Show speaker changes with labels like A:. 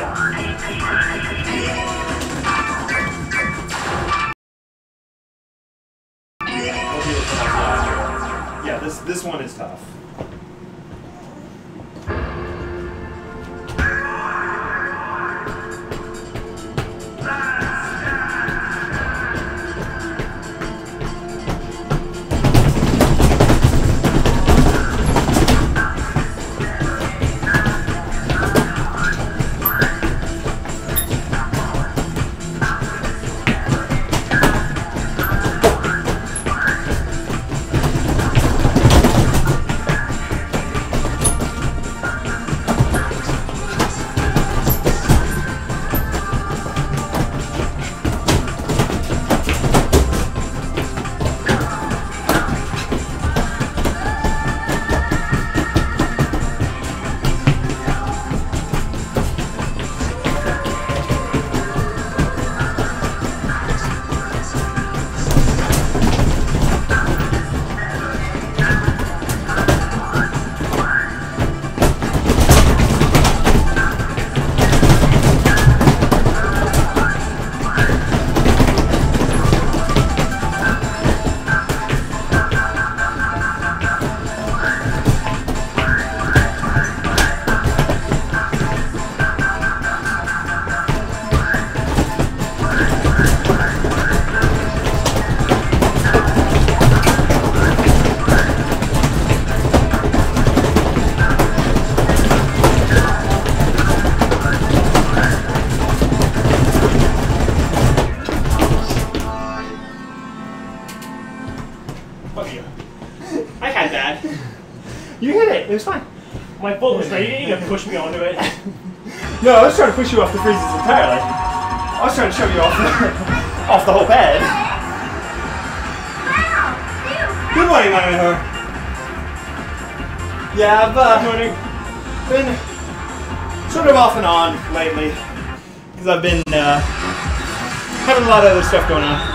A: Yeah, this one is tough.
B: I had that.
A: You hit it. It was fine.
B: My foot was ready to push me onto it.
A: No, I was trying to push you off the freezes entirely. I was trying to shove you off off the whole bed. Good morning, my man. Yeah, I've been sort of off and on lately because I've been having a lot of other stuff going on.